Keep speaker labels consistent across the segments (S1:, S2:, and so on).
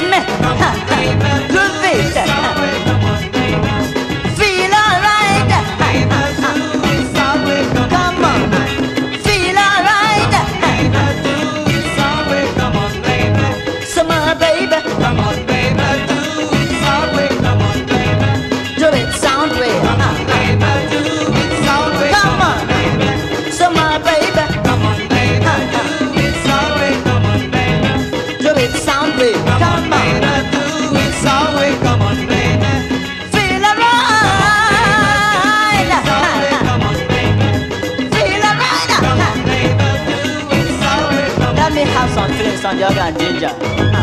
S1: me. Groove it. Feel alright. Come on. Feel alright. Summer baby.
S2: Come on, baby, do it sound way. Come on, baby.
S1: Do it sound way.
S2: Baby, do it sound way.
S1: Come on. Summer baby.
S2: Come on, baby, do it sound way. Come on, baby.
S1: Do it sound way.
S2: Come on,
S1: Come on.
S2: baby, do it sound way. Come on, baby.
S1: Feel alright.
S2: Come on, baby.
S1: Feel alright.
S2: Come on, baby, do it sound way. Come
S1: Let me have some feelings on yoga and ginger.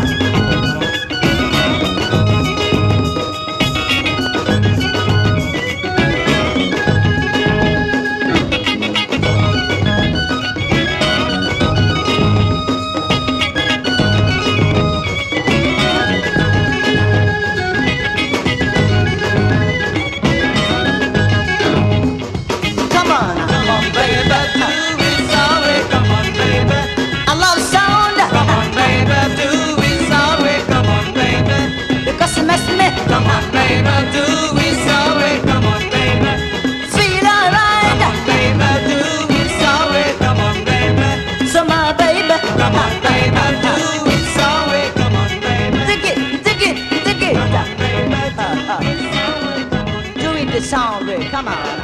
S1: Come on.
S2: on, baby, do it sound way. Come on, baby.
S1: I love sound
S2: Come on, baby, do it sound way. Come on, baby.
S1: because it makes me
S2: Come on, baby, do it sound way. Come on, baby.
S1: feel alright.
S2: Come on, baby, do it sound way. Come on, baby.
S1: Summer baby.
S2: Come on, baby, do it sound way. Come on, baby.
S1: Dig it, dig it, dig it. Do it the sound way. Come on.